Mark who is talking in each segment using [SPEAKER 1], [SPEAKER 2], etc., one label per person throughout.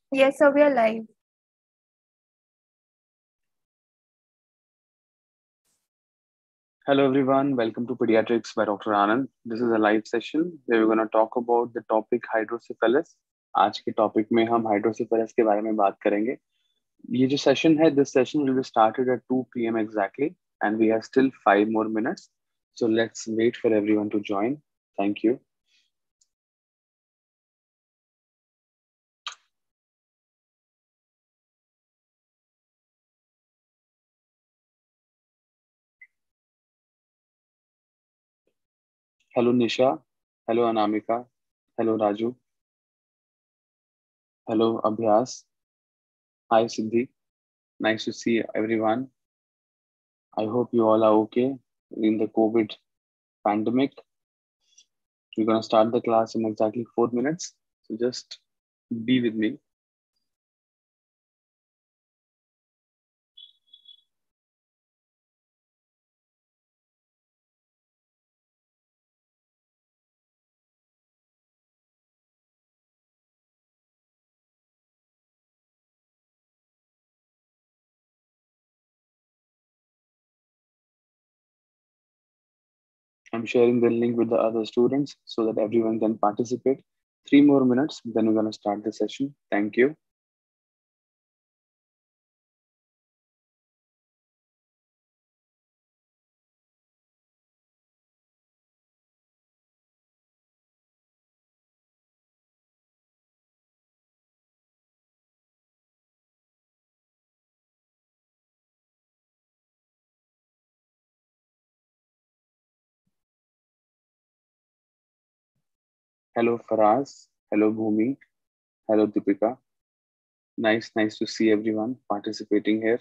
[SPEAKER 1] Yes, sir, we are live.
[SPEAKER 2] Hello everyone, welcome to Pediatrics by Dr. Anand. This is a live session where we're going to talk about the topic hydrocephalus. आज के topic में हम hydrocephalus के बारे में बात करेंगे. ये जो सेशन है, this session will be started at 2 p.m. exactly and we have still 5 more minutes. So let's wait for everyone to join. Thank you. Hello Nisha. Hello Anamika. Hello Raju. Hello Abhyas. Hi Siddhi. Nice to see everyone. I hope you all are okay in the COVID pandemic. We're going to start the class in exactly 4 minutes. So just be with me. I'm sharing the link with the other students so that everyone can participate. 3 more minutes, then we're going to start the session. Thank you. Hello Faraz. Hello Bhumi. Hello Deepika. Nice to see everyone participating here.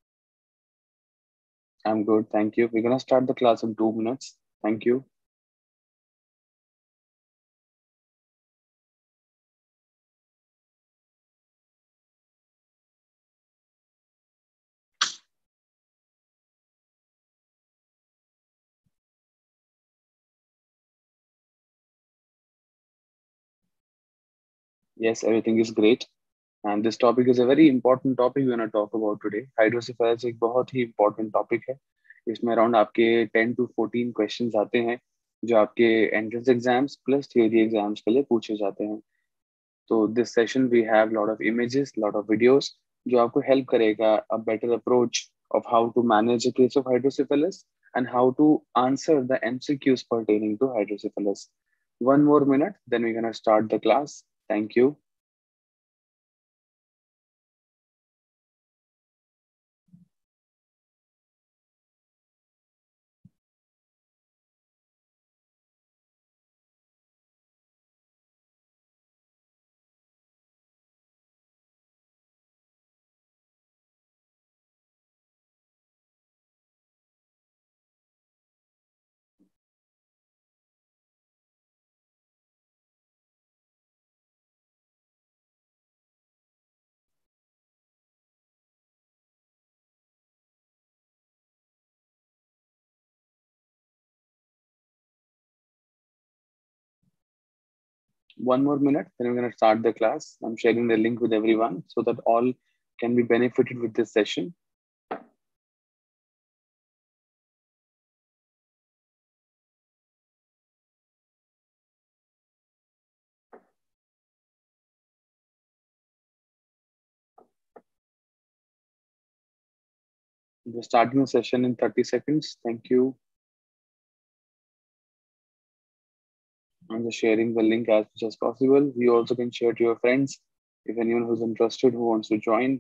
[SPEAKER 2] I'm good, thank you. We're going to start the class in 2 minutes. Thank you. Yes, everything is great. And this topic is a very important topic we're going to talk about today. Hydrocephalus एक बहुत ही important topic है. इसमें around आपके 10 to 14 questions आते हैं जो आपके entrance exams plus theory exams के लिए पूछे जाते हैं. तो this session we have lot of images, lot of videos जो आपको हेल्प करेगा a better approach of how to manage a case of hydrocephalus and how to answer the MCQs pertaining to hydrocephalus. 1 more minute, then we're going to start the class. Thank you. One more minute, then we're going to start the class. I'm sharing the link with everyone so that all can be benefited with this session. We're starting the session in 30 seconds. Thank you. I'm just sharing the link as much as possible. You also can share to your friends if anyone who's interested who wants to join.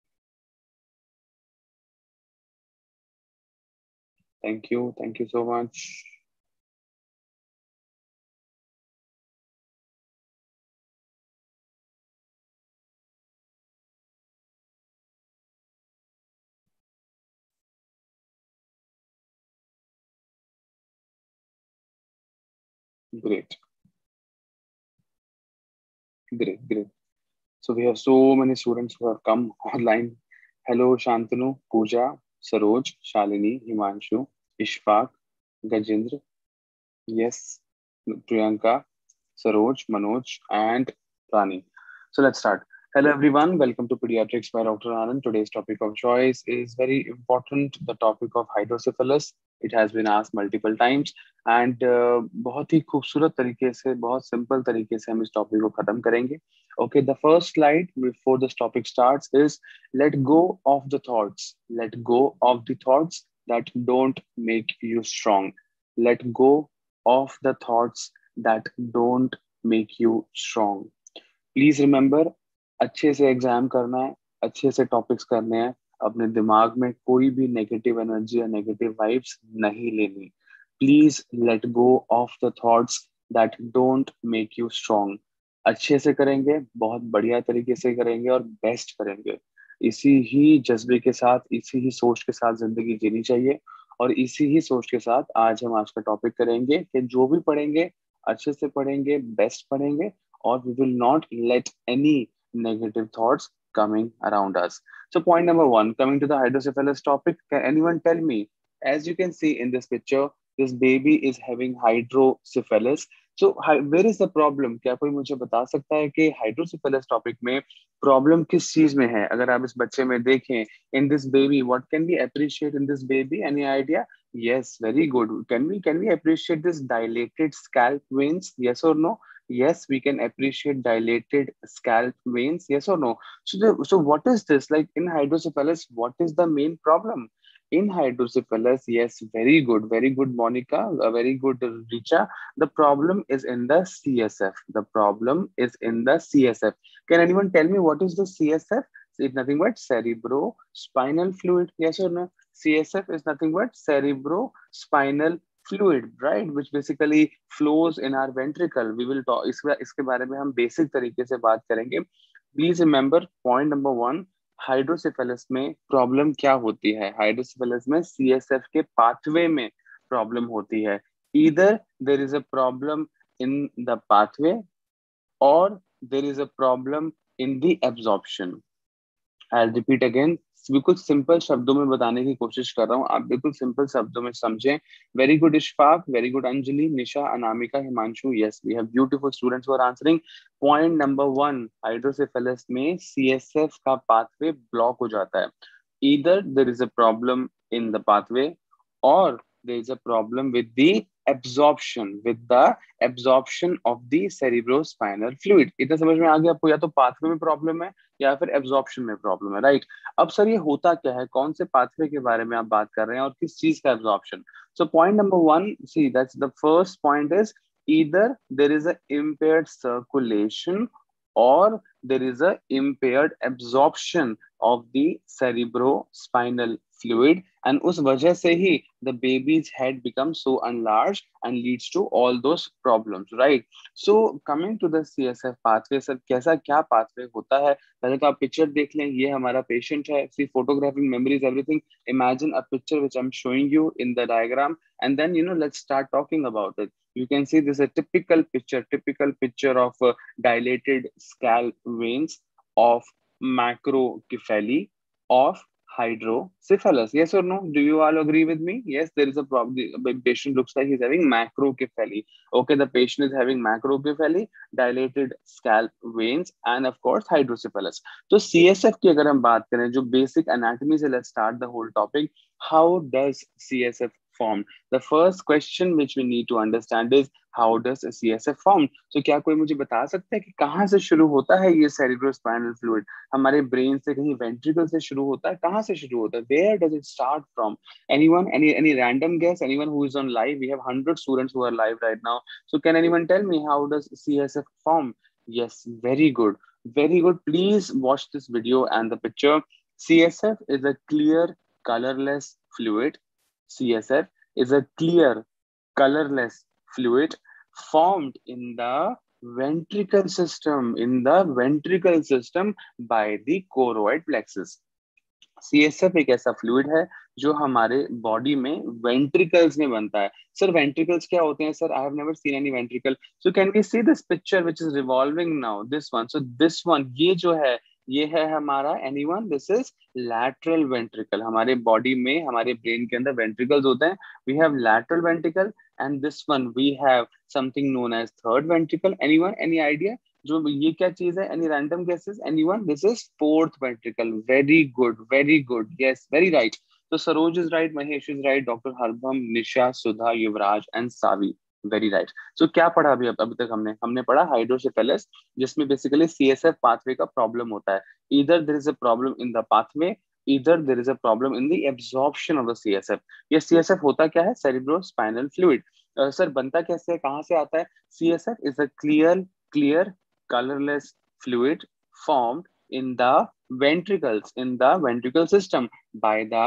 [SPEAKER 2] Thank you. Thank you so much. Great. Great. So we have so many students who have come online. Hello, Shantanu, Pooja, Saroj, Shalini, Himanshu, Ishfaq, Gajendra. Yes, Priyanka, Saroj, Manoj, and Rani. So let's start. Hello everyone, welcome to Pediatrics by Dr. Anand. Today's topic of choice is very important, the topic of hydrocephalus. It has been asked multiple times and बहुत ही खूबसूरत तरीके से, बहुत simple तरीके से हम इस topic को खत्म करेंगे. Okay, the first slide before this topic starts is let go of the thoughts. Let go of the thoughts that don't make you strong. Let go of the thoughts that don't make you strong. Please remember, अच्छे से exam करना है, अच्छे से topics करने हैं. अपने दिमाग में कोई भी नेगेटिव एनर्जी या नेगेटिव वाइब्स नहीं लेनी. Please let go of the thoughts that don't make you strong. अच्छे से करेंगे, बहुत बढ़िया तरीके से करेंगे और बेस्ट करेंगे. इसी ही जज्बे के साथ, इसी ही सोच के साथ जिंदगी जीनी चाहिए. और इसी ही सोच के साथ आज हम आज का टॉपिक करेंगे कि जो भी पढ़ेंगे अच्छे से पढ़ेंगे, बेस्ट पढ़ेंगे, or we will not let any negative thoughts coming around us. So point number one, coming to the hydrocephalus topic, can anyone tell me, as you can see in this picture, this baby is having hydrocephalus. So where is the problem? क्या कोई मुझे बता सकता है कि hydrocephalus topic में problem किस चीज में है? अगर आप इस बच्चे में देखें, in this baby, what can we appreciate in this baby? Any idea? Yes, very good. Can we appreciate this dilated scalp veins? Yes or no? Yes, we can appreciate dilated scalp veins. Yes or no? So what is this? Like in hydrocephalus, what is the main problem? In hydrocephalus, yes, very good, Monica, very good, Richa. The problem is in the CSF. The problem is in the CSF. Can anyone tell me what is the CSF? It's nothing but cerebrospinal fluid. Yes or no? CSF is nothing but cerebrospinal fluid, right, which basically flows in our ventricle. We will talk इसके बारे में हम basic तरीके से बात करेंगे. Please remember point number one, hydrocephalus में problem क्या होती है? हाइड्रोसेफेलस में सीएसएफ के पाथवे में प्रॉब्लम होती है. Either there is a problem in the pathway और there is a problem in the absorption. I'll repeat again. बिल्कुल सिंपल शब्दों में बताने की कोशिश कर रहा हूँ, आप बिल्कुल सिंपल शब्दों में समझें. Very good Ishfaq, very good Anjali, Nisha, Anamika, Himanshu. Yes, we have beautiful students who are answering. Point number one, hydrocephalus में सीएसएफ का पाथवे ब्लॉक हो जाता है. Either there is a problem in the pathway or there is a problem with the absorption of the cerebrospinal fluid. इतना समझ में आ गया आपको? या तो पाथवे में प्रॉब्लम है या फिर एब्जॉर्प्शन में प्रॉब्लम है, राइट? अब सर ये होता क्या है, कौन से पाथवे के बारे में आप बात कर रहे हैं और किस चीज का absorption? So point number one, see that's the first point is either there is a impaired circulation or there is a impaired absorption of the cerebrospinal fluid, and उस वजह से ही the baby's head becomes so enlarged and leads to all those problems, right? So coming to the CSF pathway, सर कैसा क्या pathway होता है? पहले तो आप पिक्चर देख लें, ये हमारा पेशेंट है. See photographing memories everything. Imagine a picture which I'm showing you in the diagram, and then let's start talking about it. You can see this is a typical picture of dilated scalp veins of macrocephaly of hydrocephalus. Yes or no? Do you all agree with me? Yes, there is a problem. The patient looks like he's having macrocephaly. Okay, the patient is having macrocephaly, dilated scalp veins, and of course hydrocephalus. So CSF की अगर हम बात करें, जो basic anatomy से let's start the whole topic. How does CSF form? The first question which we need to understand is how does a CSF form? So क्या कोई मुझे बता सकता है कि कहाँ से शुरू होता है ये cerebrospinal fluid? हमारे ब्रेन से, कहीं वेंट्रिकल से शुरू होता है? कहाँ से शुरू होता है? Where does it start from? Anyone? Any random guess? Anyone who is on live? We have 100 students who are live right now. So can anyone tell me how does CSF form? Yes, very good. Very good. Please watch this video and the picture. CSF is a clear, colorless fluid. CSF is a clear, colorless fluid formed in the ventricle system by the choroid plexus. CSF एक ऐसा fluid है जो हमारे body में ventricles में बनता है. Sir ventricles क्या होते हैं? Sir I have never seen any ventricle. So can we see this picture which is revolving now, this one. So this one, ये जो है, ये है हमारा, anyone, this is lateral ventricle. हमारे बॉडी में, हमारे ब्रेन के अंदर वेंट्रिकल्स होते हैं. We have lateral ventricle and this one we have something known as third ventricle. Anyone, any idea? जो ये क्या चीज है? Any random guesses? Anyone? This is fourth ventricle. Very good, very good. Yes, very right. तो Saroj is right, Mahesh is right, doctor Harbam, Nisha, Sudha, Yuvraj and Savi. Very right. So क्या पढ़ा अभी तक हमने पढ़ा हाइड्रोसेफेलस, जिसमें बेसिकली सीएसएफ पाथवे का प्रॉब्लम होता है. Either there is a problem in the pathway, either there is a problem in the absorption of the CSF. ये सीएसएफ होता क्या है? Cerebrospinal fluid. सर बनता कैसे है, कहाँ से आता है? CSF is a clear colorless fluid formed in the ventricle system by the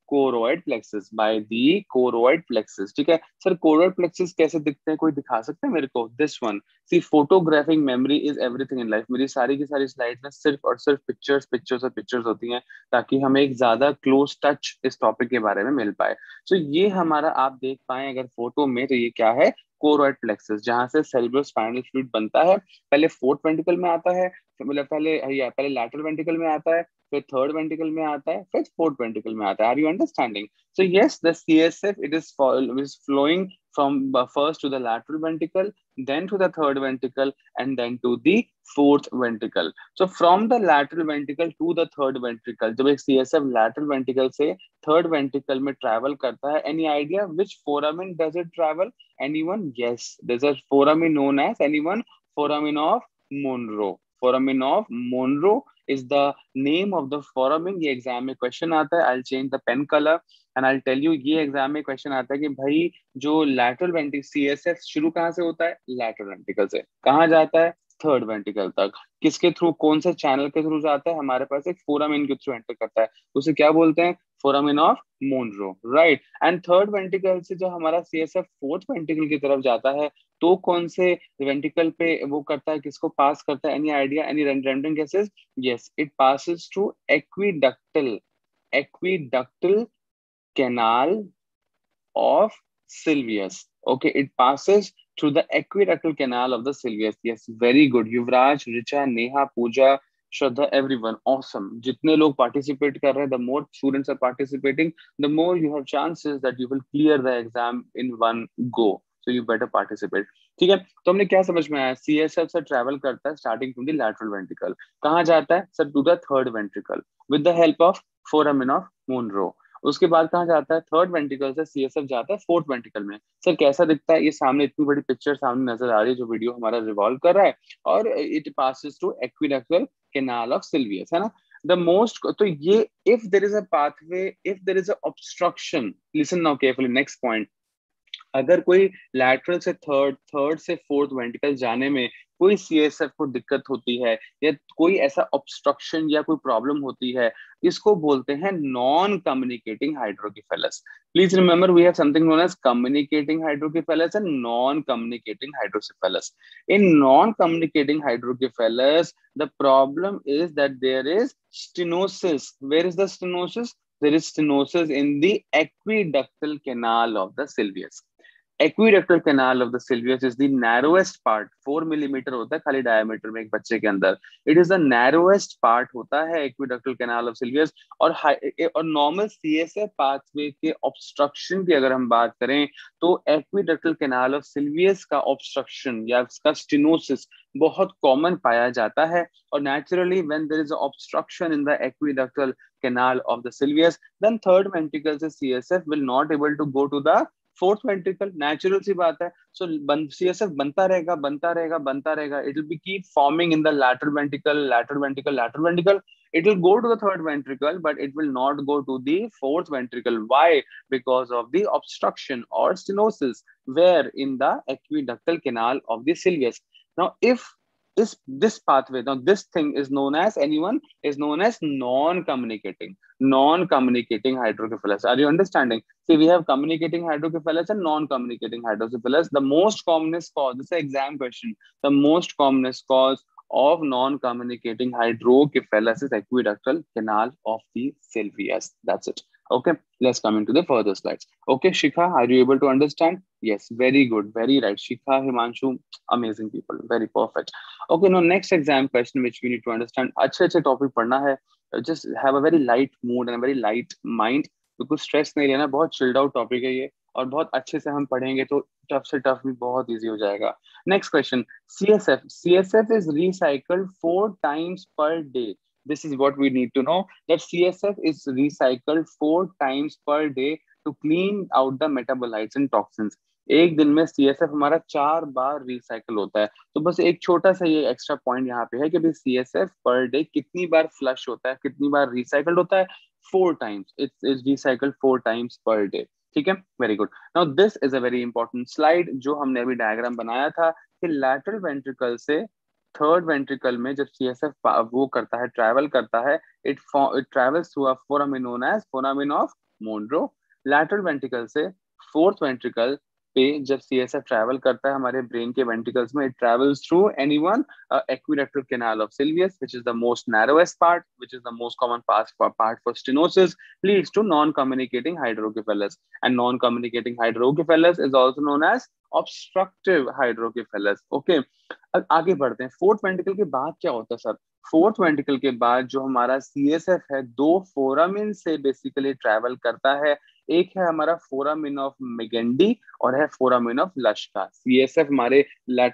[SPEAKER 2] choroid plexus. ठीक है सर, choroid plexus कैसे दिखते हैं, कोई दिखा सकते हैं मेरे को? This one. See, photographic memory is everything in life. मेरी सारी की सारी स्लाइड में सिर्फ और सिर्फ पिक्चर्स पिक्चर्स और पिक्चर्स होती हैं, ताकि हमें एक ज्यादा क्लोज टच इस टॉपिक के बारे में मिल पाए. तो ये हमारा आप देख पाए अगर फोटो में, तो ये क्या है? कोरोइड प्लेक्सस, जहां से सेरिब्रोस्पाइनल फ्लूइड बनता है. पहले फोर्थ वेंट्रिकल में आता है, मतलब पहले लैटरल वेंट्रिकल में आता है, फिर थर्ड वेंट्रिकल में आता है, फिर फोर्थ वेंट्रिकल में आता है. Are you understanding? So yes, the CSF it is flowing from first to the lateral ventricle, then to the third ventricle, and then to the fourth ventricle. So from the lateral ventricle to the third ventricle, जब एक CSF lateral ventricle से third ventricle में travel करता है, any idea which foramen does it travel? Anyone? Yes, this is foramen known as anyone? Foramen of Monro. Foramen of Monro is the name of the foramen. ये exam में question आता है. I'll change the pen color and I'll tell you, ये exam में question आता है कि भाई जो लैटरल वेंट्रिकल CSF शुरू कहाँ से होता है? लैटरल वेंट्रिकल से. कहाँ जाता है? थर्ड वेंट्रिकल तक. किसके थ्रू, कौन से चैनल के थ्रू जाता है? हमारे पास एक फोरामिन के थ्रू एंटर करता है. उसे क्या बोलते हैं? Foramen of Monro. Right. And third ventricle से जो हमारा CSF फोर्थ वेंट्रिकल की तरफ जाता है, तो कौन से वेंट्रिकल पे वो करता है, किसको पास करता है? Any idea? Any random guesses? Yes, it passes through aqueductal canal of Sylvius. Okay, it passes through the aqueductal canal of the Sylvius. Yes, very good. Yuvraj, Richa, Neha, Pooja, Shraddha, everyone. Awesome. जितने लोग participate कर रहे हैं, the more students are participating, the more you have chances that you will clear the exam in one go. So you better participate. ठीक है, तो हमने क्या समझ में आया? CSF से ट्रैवल करता है starting from the lateral ventricle. कहाँ जाता है sir? To the third ventricle with the help of foramen of Monro. उसके बाद कहाँ जाता है? थर्ड वेंट्रिकल से CSF जाता है फोर्थ वेंट्रिकल में. सर कैसा दिखता है? ये सामने इतनी बड़ी पिक्चर सामने नजर आ रही है, जो वीडियो हमारा रिवॉल्व कर रहा है, और it passes through aqueductal canal of Sylvius, है ना? द मोस्ट, तो ये if there is a pathway, if there is a obstruction, listen now carefully, next point. अगर कोई लैटरल से थर्ड, थर्ड से फोर्थ वेंट्रिकल जाने में कोई CSF को दिक्कत होती है, या कोई ऐसा ऑब्स्ट्रक्शन या कोई प्रॉब्लम होती है, इसको बोलते हैं non communicating hydrocephalus. Please remember, we have something known as communicating hydrocephalus and non communicating hydrocephalus. In non communicating hydrocephalus the problem is that there is stenosis. Where is the stenosis? There is stenosis in the aqueductal canal of the Sylvius. Aqueductal canal of the Sylvius is the narrowest part. 4 millimetre होता है खाली diameter में एक बच्चे के अंदर. It is the narrowest part होता है एक्विडक्टल कैनाल ऑफ सिल्वियस. और नॉर्मल CSF पाथवे के ऑब्स्ट्रक्शन की अगर हम बात करें, तो एक्विडक्टल कैनाल ऑफ सिल्वियस का ऑब्स्ट्रक्शन या उसका स्टेनोसिस बहुत कॉमन पाया जाता है. और naturally when there is obstruction in the एक्विडक्टल canal of the Sylvius, then third ventricle से CSF will not able to go to the fourth ventricle. Natural सी बात है. सो CSF बनता रहेगा, बनता रहेगा, बनता रहेगा. It will be keep forming in the lateral ventricle, lateral ventricle, lateral ventricle. It will go to the third ventricle, but it will not go to the fourth ventricle. Why? Because of the obstruction or stenosis where in the aqueductal canal of the Sylvius. Now if this pathway, now this thing is known as, anyone, is known as non-communicating hydrocephalus. Are you understanding? See, we have communicating hydrocephalus and non-communicating hydrocephalus. The most commonest cause, this is an exam question, the most commonest cause of non-communicating hydrocephalus is aqueductal canal of the Sylvius. That's it. Okay, let's come into the further slides. Okay, Shikha, are you able to understand? Yes, very good, very right. Shikha, Himanshu, amazing people, very perfect. Okay, now next exam question which we need to understand. अच्छे topic पढ़ना है. Just have a very light mood and a very light mind. बिल्कुल stress नहीं लेना, बहुत chilled out topic है ये. और बहुत अच्छे से हम पढ़ेंगे तो टफ से टफ भी बहुत इजी हो जाएगा। Next question, CSF is recycled 4 times per day. This is what we need to know, that CSF is recycled 4 times per day to clean out the metabolites and toxins. एक दिन में CSF हमारा 4 बार recycle होता है। तो बस एक छोटा सा ये एक्स्ट्रा पॉइंट यहाँ पे है कि भाई CSF पर डे कितनी बार फ्लश होता है, कितनी बार रिसाइकल्ड होता है, 4 times. It's recycled 4 times per day. ठीक है, very good. Now this is a very important slide जो हमने अभी डायग्राम बनाया था कि लैटरल वेंट्रिकल से थर्ड वेंट्रिकल में जब CSF वो करता है, ट्रैवल करता है, it travels through a foramen known as foramen of Monro. Lateral ventricle से फोर्थ वेंट्रिकल पे जब CSF ट्रैवल करता है हमारे ब्रेन के वेंट्रिकल्स में, it travels through anyone equilateral canal of Sylvius, which is the most narrowest part, which is the most common part for stenosis, leads to non-communicating hydrocephalus. And non-communicating hydrocephalus is also known as obstructive hydrocephalus. Okay, अब आगे बढ़ते हैं। Fourth ventricle के बाद क्या होता है sir? Fourth ventricle के बाद जो हमारा CSF है, 2 फोरामिन से बेसिकली ट्रैवल करता है। एक है हमारा फोरामिन ऑफ मेगेंडी और है फोरामिन ऑफ लश्का। CSF हमारे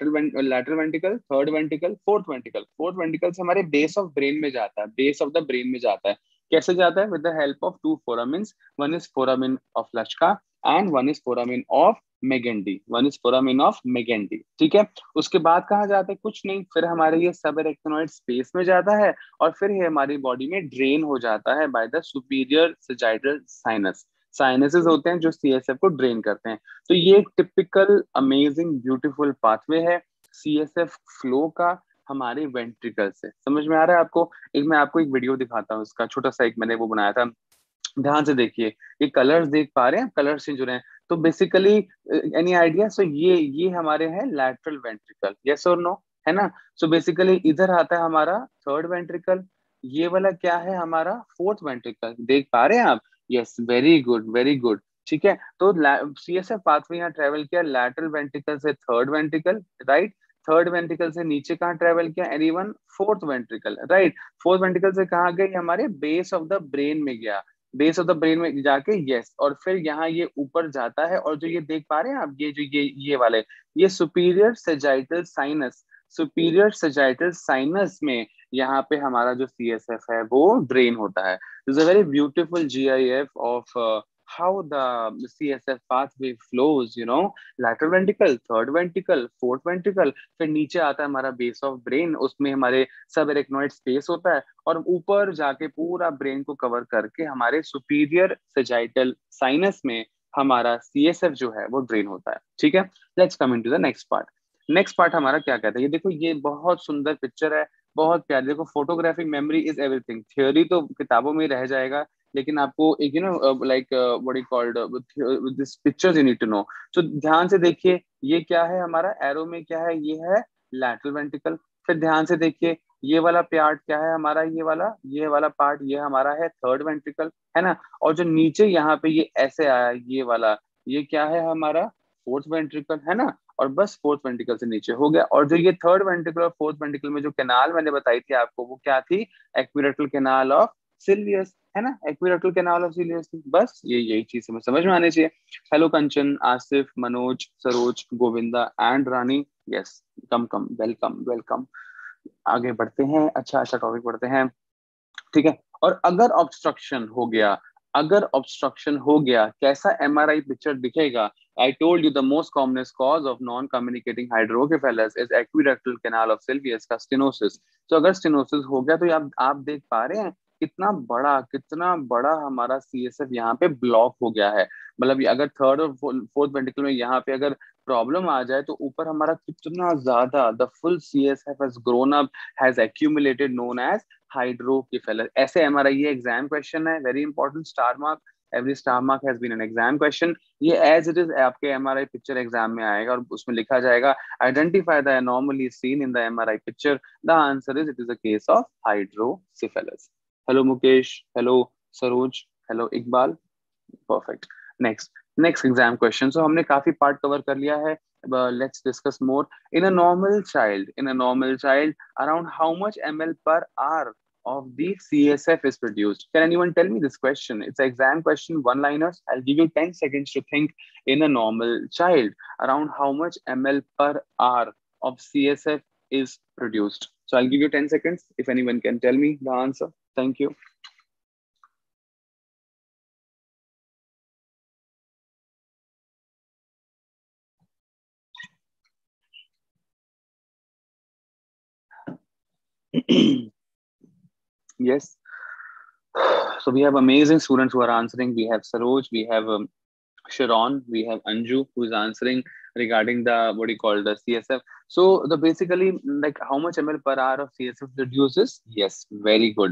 [SPEAKER 2] lateral ventricle, third ventricle, fourth ventricle से हमारे बेस ऑफ ब्रेन में जाता है, बेस ऑफ द ब्रेन में जाता है। कैसे जाता है? With the help of 2 foramens, one is foramen of Luschka and one is foramen of Magendie, one is foramen of Magendie. ठीक है, उसके बाद कहाँ जाता है? कुछ नहीं, फिर हमारे ये सब एरेक्टिनॉइड स्पेस में जाता है और फिर ये हमारी बॉडी में ड्रेन हो जाता है by the superior sagittal sinus. Sinuses होते हैं जो CSF को ड्रेन करते हैं। तो ये एक टिपिकल अमेजिंग ब्यूटीफुल पाथवे है CSF फ्लो का हमारे वेंट्रिकल से। समझ में आ रहा है आपको? एक मैं आपको एक वीडियो दिखाता हूँ इसका, छोटा सा एक मैंने वो बनाया था, ध्यान से देखिए। ये कलर्स देख पा रहे हैं? कलर्स चेंज हो रहे हैं। तो बेसिकली एनी आइडिया? सो ये हमारे हैं लैटरल वेंट्रिकल, यस और नो, है ना? सो बेसिकली इधर आता है हमारा थर्ड वेंट्रिकल, ये वाला क्या है हमारा फोर्थ वेंट्रिकल। देख पा रहे हैं आप? Yes, very good very good. ठीक है, तो CSF पाथवे यहाँ ट्रेवल किया लैटरल वेंट्रिकल से third ventricle, right? Third ventricle से नीचे कहाँ ट्रेवल किया? Anyone? Fourth ventricle, right? Fourth ventricle से कहाँ गए? हमारे बेस ऑफ द ब्रेन में गया, बेस ऑफ द ब्रेन में जाके, यस, और फिर यहाँ ये ऊपर जाता है। और जो ये देख पा रहे हैं आप, ये जो ये वाले, ये superior sagittal sinus, superior sagittal sinus में यहाँ पे हमारा जो CSF है वो ड्रेन होता है। This is a very beautiful GIF of how the CSF pathway flows, you know, lateral ventricle, third ventricle, fourth ventricle, फिर नीचे आता है हमारा बेस ऑफ ब्रेन, उसमें हमारे सब एरेक्नॉइड स्पेस होता है और ऊपर जाके पूरा ब्रेन को कवर करके हमारे सुपीरियर सेजाइटल साइनस में हमारा CSF जो है वो ड्रेन होता है। ठीक है, let's come into the next part. Next part हमारा क्या कहता है? ये देखो, ये बहुत सुंदर पिक्चर है, बहुत प्यारी। देखो, photographic memory is everything. Theory तो किताबों में रह जाएगा, लेकिन आपको एक like what you called this pictures you need to know. तो ध्यान से देखिए, ये क्या है हमारा एरो में, क्या है? ये है लैटरल वेंट्रिकल। फिर ध्यान से देखिए, ये वाला पार्ट क्या है हमारा? ये वाला पार्ट ये हमारा है थर्ड वेंट्रिकल, है ना? और जो नीचे यहाँ पे ये ऐसे आया, ये वाला, ये क्या है हमारा? फोर्थ वेंट्रिकल, है ना? और बस फोर्थ वेंट्रिकल से नीचे हो गया। और जो ये थर्ड वेंट्रिकल और फोर्थ वेंट्रिकल में जो कैनाल मैंने बताई थी आपको, वो क्या थी? एक्विलेटरल कैनाल ऑफ सिल्वियस, है ना? एक्विलेटरल कैनाल ऑफ सिल्वियस थी। बस यही चीज हमें समझ में आनी चाहिए। Hello Kanchan, Asif, Manoj, Saroj, Govinda and Rani, yes, come come, welcome welcome. आगे बढ़ते हैं, अच्छा टॉपिक बढ़ते हैं। ठीक है, और अगर ऑब्स्ट्रक्शन हो गया, अगर ऑब्स्ट्रक्शन हो गया, कैसा MRI पिक्चर दिखेगा? I told you the most commonest cause of non-communicating hydrocephalus is aqueductal canal of Sylvius का stenosis। तो अगर stenosis हो गया तो आप देख पा रहे हैं कितना बड़ा हमारा CSF यहाँ पे ब्लॉक हो गया है। मतलब अगर थर्ड और फोर्थ वेंट्रिकल में यहाँ पे अगर प्रॉब्लम आ जाए तो ऊपर हमारा कितना ज्यादा the full CSF has grown up, has accumulated, known as hydrocephalus। ऐसे MRI ये एग्जाम क्वेश्चन है, very important, star mark, every star mark has been an exam question. ये एज इट इज आपके MRI पिक्चर एग्जाम में आएगा और उसमें लिखा जाएगा identify the anomaly seen in the MRI picture. The answer is, it is a case of hydrocephalus. Hello Mukesh, hello Saroj, hello Iqbal, perfect. Next exam question. So हमने काफी part cover कर लिया है, let's discuss more. In a normal child, around how much ml per hour of the CSF is produced? Can anyone tell me this question? It's an exam question, one-liners. I'll give you 10 seconds to think in a normal child around how much ml per hour of CSF is produced. So I'll give you 10 seconds if anyone can tell me the answer. Thank you. Yes. So we have amazing students who are answering. We have Saroj, we have Sharon, we have Anju who is answering regarding the what do you call the CSF. So the basically like how much ml per hour of CSF reduces? Yes, very good.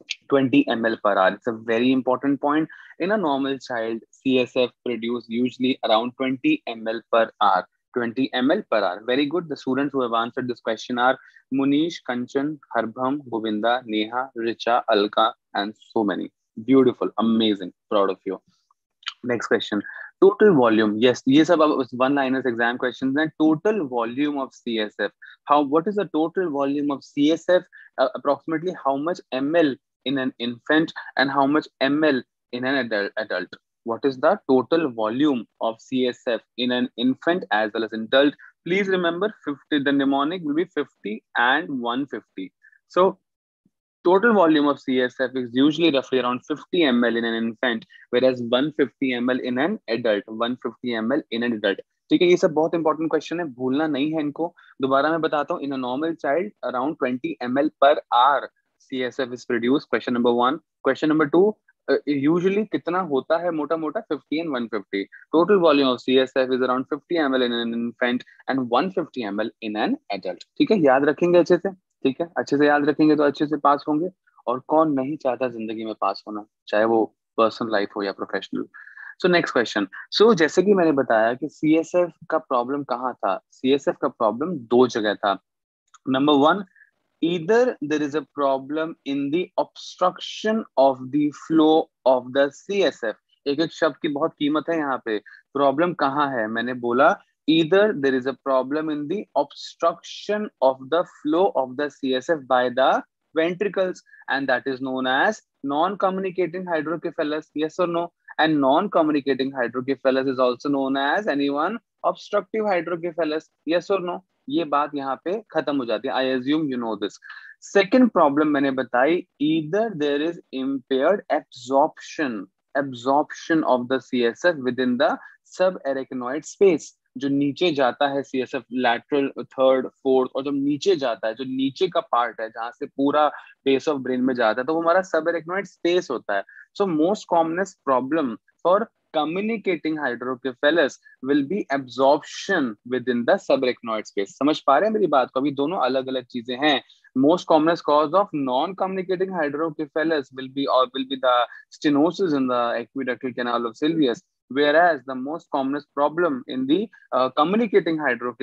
[SPEAKER 2] 20 ml per hour. It's a very important point. In a normal child, CSF produce usually around 20 ml per hour. 20 ml per hour. Very good. The students who have answered this question are Munish, Kanchan, Harbham, Govinda, Neha, Richa, Alka, and so many. Beautiful, amazing. Proud of you. Next question. Total volume. Yes, ये सब अब one-liners exam questions हैं. Total volume of CSF. What is the total volume of CSF? Approximately how much ml in an infant and how much ml in an adult? What is the total volume of CSF in an infant as well as adult? Please remember 50. The mnemonic will be 50 and 150. So total volume of CSF is usually roughly around 50 ml in an infant, whereas 150 ml in an adult. 150 ml in an adult. ठीक है, ये सब बहुत important question है, भूलना नहीं है इनको. दोबारा मैं बताता हूँ. In a normal child around 20 ml per hour CSF is produced. Question number 1. Question number 2. Usually कितना होता है मोटा मोटा 50 and 150. Total volume of CSF is around 50 ml in an infant and 150 ml in an adult. ठीक है, याद रखेंगे अच्छे से. ठीक है, अच्छे से याद रखेंगे तो अच्छे से पास होंगे. और कौन नहीं चाहता जिंदगी में पास होना, चाहे वो पर्सनल लाइफ हो या professional. So next question. So जैसे कि मैंने बताया कि सीएसएफ का प्रॉब्लम कहाँ था. सीएसएफ का प्रॉब्लम दो जगह था. Number one, either there is a problem in the obstruction of the flow of the CSF. एक एक शब्द की बहुत कीमत है यहाँ पे. प्रॉब्लम कहाँ है, मैंने बोला either there is a problem in the obstruction of the flow of the CSF by the ventricles, and that is known as non-communicating hydrocephalus. Yes or no? And non-communicating hydrocephalus is also known as anyone obstructive hydrocephalus. Yes or no? ये बात यहाँ पे खत्म हो जाती है. I assume you know this. Second problem मैंने बताई, either there is impaired absorption of the CSF within the subarachnoid space. जो नीचे जाता है सीएसएफ, लैटरल, थर्ड, फोर्थ, और जब नीचे जाता है, जो नीचे का पार्ट है जहां से पूरा बेस ऑफ ब्रेन में जाता है, तो वो हमारा सब एरेक्नोइड स्पेस होता है. So most commonest problem for communicating hydrocephalus will be absorption within the subarachnoid space. समझ पा रहे हैं मेरी बात को? अभी दोनों अलग अलग चीजें हैं. Most commonest cause of non-communicating hydrocephalus will be the stenosis in the aqueductal canal of Sylvius, whereas the most commonest problem in the communicating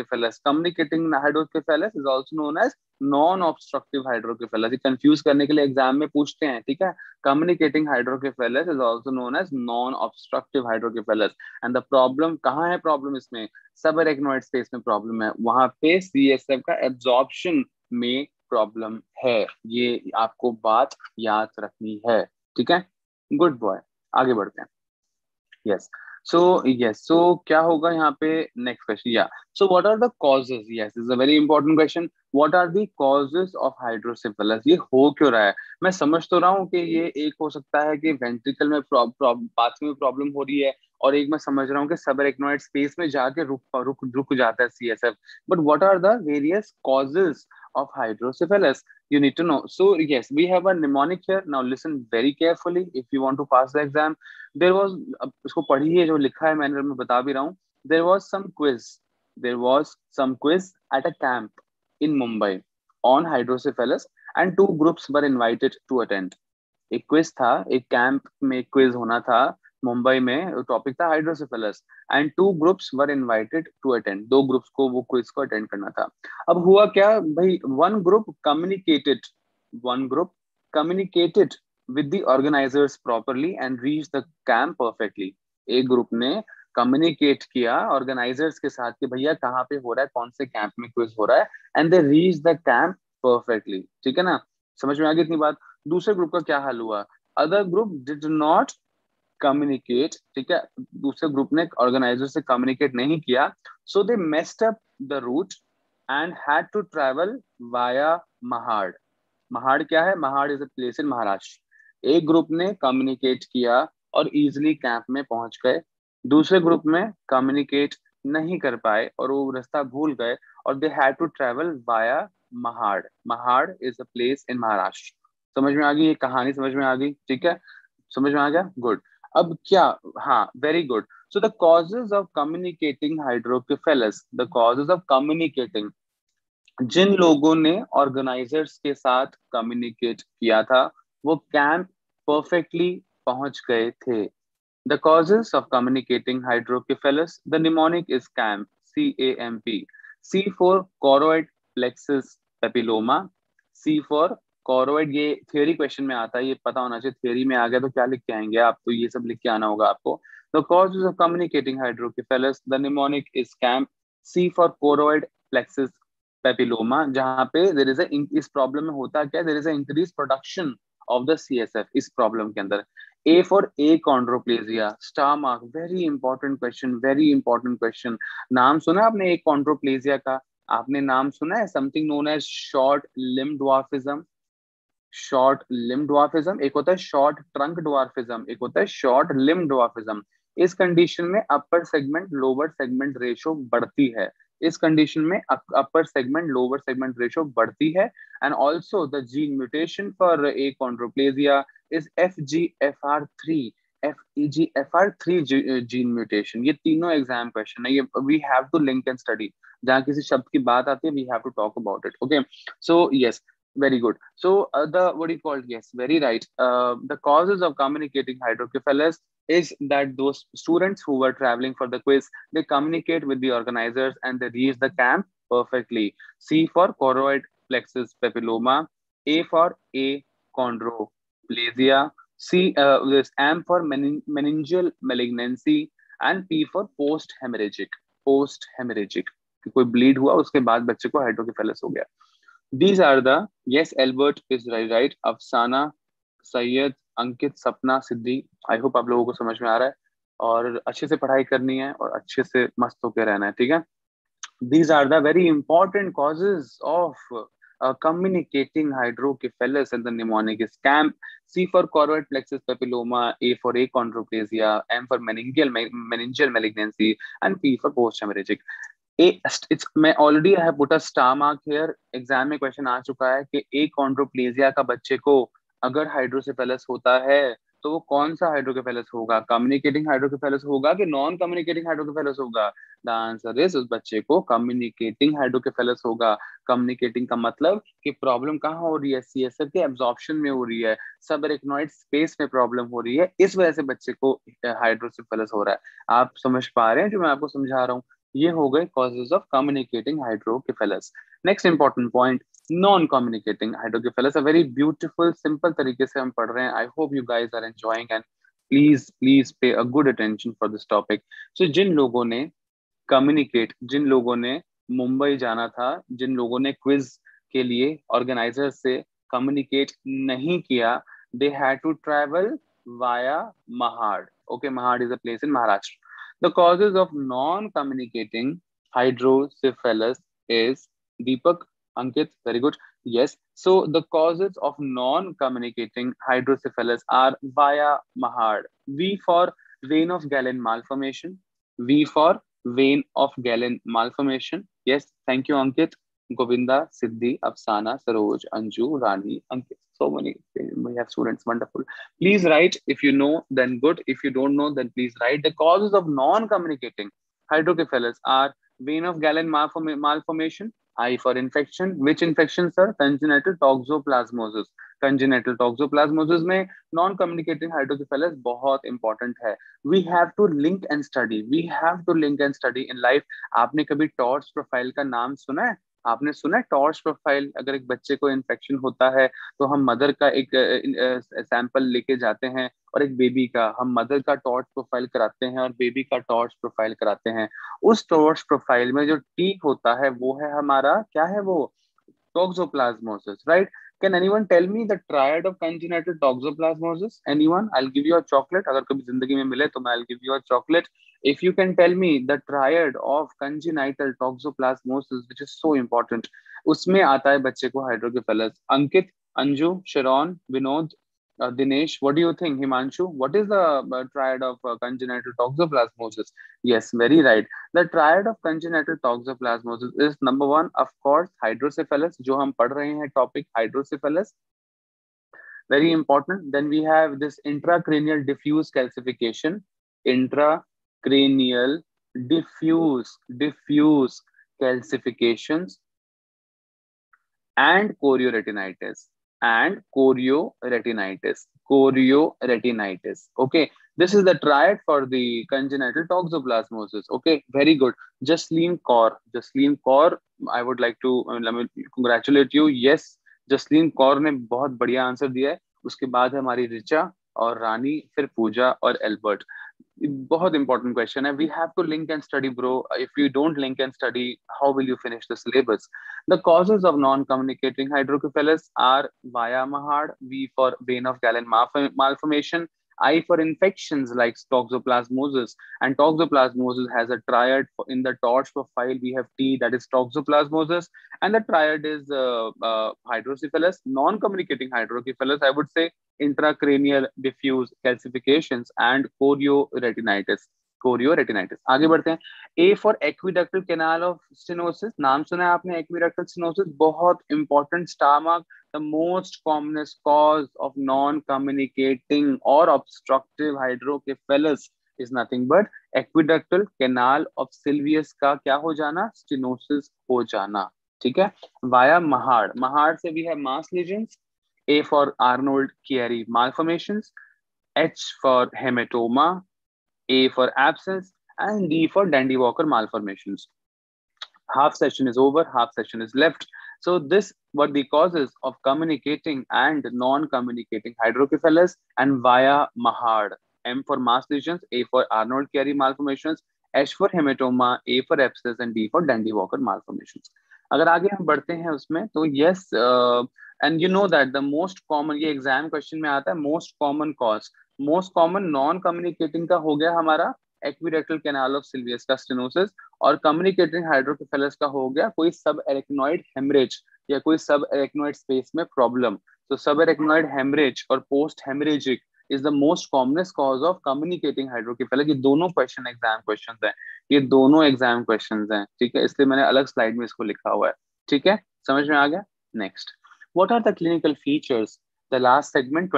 [SPEAKER 2] hydrocephalus is also known as non-obstructive hydrocephalus. ये confuse करने के लिए exam में पूछते हैं. ठीक है, communicating hydrocephalus is also known as non-obstructive hydrocephalus. and the problem कहाँ है? प्रॉब्लम इसमें subarachnoid space में प्रॉब्लम है. वहां पे CSF का absorption में प्रॉब्लम है. ये आपको बात याद रखनी है. ठीक है, गुड बॉय. आगे बढ़ते हैं. यस. So क्या होगा यहाँ पे? Next question. या so what are the causes? Yes, is a very important question. What are the causes of hydrocephalus? ये हो क्यों रहा है? मैं समझ तो रहा हूँ कि ये एक हो सकता है कि वेंट्रिकल में पाथवे में प्रॉब्लम हो रही है, और एक मैं समझ रहा हूँ कि सबएरेक्नोइड स्पेस में जाके रुक जाता है CSF. But what are the various causes of hydrocephalus? You need to know. So yes, we have a mnemonic here. Now listen very carefully if you want to pass the exam. There was, इसको पढ़िए जो लिखा है, मैंने मैं बता भी रहा हूँ. There was some quiz at a camp in Mumbai on hydrocephalus, and two groups were invited to attend. एक क्विज था, एक कैंप में क्विज होना था मुंबई में. टॉपिक था hydrocephalus, and two groups were invited to attend. दो ग्रुप्स को वो क्विज को अटेंड करना था. अब हुआ क्या भाई? One group communicated with the organisers properly and reach the camp perfectly. एक ग्रुप ने कम्युनिकेट किया ऑर्गेनाइजर्स के साथ कि भैया कहाँ पे हो रहा है, कौन से कैंप में क्विज हो रहा है, and they reach the camp perfectly. ठीक है ना, समझ में आ गई इतनी बात? दूसरे ग्रुप का क्या हाल हुआ? Other group did not communicate, ठीक है, दूसरे ग्रुप ने ऑर्गेनाइजर से कम्युनिकेट नहीं किया, so they messed up the route and had to travel via Mahad. Mahad क्या है? Mahad is a place in Maharashtra. एक ग्रुप ने कम्युनिकेट किया और इजिली कैंप में पहुंच गए, दूसरे ग्रुप में कम्युनिकेट नहीं कर पाए और वो रास्ता भूल गए और they had to travel via Mahad. Mahad is a place in Maharashtra. समझ में आ गई ये कहानी? समझ में आ गई? ठीक है, समझ में आ गया, गुड। अब क्या, हाँ very good. So the causes of communicating hydrocephalus, the causes of communicating, जिन लोगों ने ऑर्गेनाइजर्स के साथ कम्युनिकेट किया था वो कैंप परफेक्टली पहुंच गए थे। The causes of communicating hydrocephalus, the mnemonic is CAMP, CAMP। C for choroid plexus papilloma, C for choroid. ये थियोरी क्वेश्चन में आता है, ये पता होना चाहिए। थियोरी में आ गया तो क्या लिख के आएंगे आप, तो ये सब लिख के आना होगा आपको। The causes of communicating hydrocephalus, the mnemonic is camp, C for choroid plexus papilloma, जहाँ पे देर इज इस प्रॉब्लम में होता क्या, there is increase production of the CSF इस प्रॉब्लम के अंदर। A for achondroplasia, star mark, very important question, very important question. नाम सुना आपने एकॉन्ड्रोप्लेजिया का? आपने नाम सुना है something known as short limb dwarfism? Short limb dwarfism, एक होता है शॉर्ट ट्रंक ड्वार्फिज्म, एक होता है शॉर्ट लिम्ब ड्वार्फिज्म। इस कंडीशन में upper segment lower segment ratio बढ़ती है। इस कंडीशन में upper segment lower segment ratio बढ़ती है। And also the gene mutation for achondroplasia is FGFR3, FEGFR3 gene mutation. ये तीनों एग्जाम क्वेश्चन है, ये we have to link and study. जहाँ किसी शब्द की बात आती है we have to talk about it, okay. So yes, very good. So the what do you call? Yes, very right. The causes of communicating hydrocephalus is that those students who were traveling for the quiz, they communicate with the organizers and they reach the camp perfectly. C for choroid plexus papilloma, A for achondroplasia, this M for meningeal malignancy, and P for post hemorrhagic, post hemorrhagic, कोई bleed हुआ उसके बाद बच्चे को hydrocephalus हो गया। These are the, yes, Albert is right. अफसाना, सैयद, अंकित, सपना, सिद्धि। आई होप आप लोगों को समझ में आ रहा है और अच्छे से पढ़ाई करनी है और अच्छे से मस्त होकर रहना है, ठीक है। These are the very important causes of communicating hydrocephalus and the pneumonic is CAMP. C for choroid plexus papilloma, A for achondroplasia, M for meningeal malignancy, and P for post-hemorrhagic. It's मैं already I have put a star mark here. Exam में question आ चुका है कि एकॉन्ड्रोप्लेजिया का बच्चे को अगर हाइड्रोसेफेलस होता है तो वो कौन सा हाइड्रोकेफेलस होगा? कम्युनिकेटिंग हाइड्रोकेफेलस होगा कि नॉन कम्युनिकेटिंग हाइड्रोकेफेलस होगा? द आंसर इज उस बच्चे को कम्युनिकेटिंग हाइड्रोकेफेलस होगा। कम्युनिकेटिंग का मतलब कि प्रॉब्लम कहाँ हो रही है? CSF के एब्जॉर्प्शन में हो रही है, सब एरेक्नॉइड स्पेस में प्रॉब्लम हो रही है, इस वजह से बच्चे को हाइड्रोसेफेलस हो रहा है। आप समझ पा रहे हैं जो मैं आपको समझा रहा हूँ? ये हो गए causes of communicating hydrocephalus. Next important point, non communicating hydrocephalus, a very beautiful simple तरीके से हम पढ़ रहे हैं। I hope you guys are enjoying and please pay a good attention for this topic. So जिन लोगों ने communicate, जिन लोगों ने मुंबई जाना था, जिन लोगों ने क्विज के लिए ऑर्गेनाइजर से कम्युनिकेट नहीं किया, they had to travel via Mahad. Okay, Mahad is a place in Maharashtra. The causes of non-communicating hydrocephalus is Deepak, Ankit, very good. Yes. So the causes of non-communicating hydrocephalus are via Mahad. V for vein of Galen malformation. V for vein of Galen malformation. Yes. Thank you, Ankit. Govinda, Siddhi, Afsana, Saroj, Anju, Rani, Ankit. So many. We have students. Wonderful. Please write. If you know, then good. If you don't know, then please write. The causes of non-communicating hydrocephalus are vein of Galen malformation. I for infection. Which infection, sir? Congenital toxoplasmosis. Congenital toxoplasmosis में non-communicating hydrocephalus बहुत important है. We have to link and study. We have to link and study in life. आपने कभी torch profile का नाम सुना है? आपने सुना है टॉर्च प्रोफाइल? अगर एक बच्चे को इन्फेक्शन होता है तो हम मदर का एक सैंपल लेके जाते हैं और एक बेबी का, हम मदर का टॉर्च प्रोफाइल कराते हैं और बेबी का टॉर्च प्रोफाइल कराते हैं। उस टॉर्च प्रोफाइल में जो टी होता है वो है हमारा, क्या है वो? Toxoplasmosis, right. Can anyone tell me the triad of congenital toxoplasmosis? Anyone? I'll give you a chocolate. अगर कभी जिंदगी में मिले तो मैं I'll give you a chocolate. If you can tell me the triad of congenital toxoplasmosis, which is so important, उसमें आता है बच्चे को hydrocephalus. Ankit, Anju, Sharon, Vinod, Dinesh, what do you think? Himanshu, what is the triad of congenital toxoplasmosis? Yes, very right. The triad of congenital toxoplasmosis is number one, of course, hydrocephalus, जो हम पढ़ रहे हैं topic hydrocephalus, very important. Then we have this intracranial diffuse calcification, intracranial diffuse calcifications, and chorioretinitis. Okay, this is the triad for the congenital toxoplasmosis. Okay, very good. Jasleen Kaur, I would like to let me congratulate you. Yes, Jasleen Kaur ने बहुत बढ़िया answer दिया है. उसके बाद है हमारी रिचा और रानी, फिर पूजा और एल्बर्ट. बहुत इंपॉर्टेंट क्वेश्चन है. We have to link and study bro. If you don't link and study, how will you finish the syllabus? The causes of non-communicating hydrocephalus are via Mahard, V for vein of Galen malformation, I for infections like toxoplasmosis, and toxoplasmosis has a triad. In the TORCH profile, we have T, that is toxoplasmosis, and the triad is hydrocephalus. Non-communicating hydrocephalus, I would say intracranial diffuse calcifications and chorioretinitis. आगे बढ़ते हैं. A for aqueductal canal of stenosis. नाम सुना है आपने aqueductal stenosis? बहुत important. Stomach, the most commonest cause of non-communicating or obstructive hydrocephalus is nothing but aqueductal canal of Sylvius का क्या हो जाना? Stenosis हो जाना. ठीक है. Via Mahard. Mahard से we have mass lesions. A for Arnold-Chiari malformations. H for hematoma. A for abscess, and D for Dandy-Walker malformations. Half session is over, half session is left. So this were the causes of communicating and non-communicating hydrocephalus and via Mahard. M for mass lesions, A for Arnold-Chiari malformations, H for hematoma, A for abscess, and D for Dandy-Walker malformations. अगर आगे हम बढ़ते हैं उसमें तो yes, and you know that the most common, ये exam question में आता है, most common non-communicating का हो गया हमारा एक्विडक्टल कैनाल ऑफ सिल्वियस का स्टेनोसिस, और कम्युनिकेटिंग हाइड्रोकेफेलस का हो गया कोई सब एरेक्नॉइड हेमरेज या कोई सब एरेक्नॉइड स्पेस में प्रॉब्लम. तो सब एरेक्नॉइड हेमरेज और post haemorrhagic is the most commonest cause of communicating hydrocephalus. ये दोनों क्वेश्चन एग्जाम क्वेश्चन हैं, ये दोनों एग्जाम क्वेश्चन हैं. ठीक है, इसलिए मैंने अलग स्लाइड में इसको लिखा हुआ है. ठीक है, समझ में आ गया? Next, what are the clinical features? The last segment,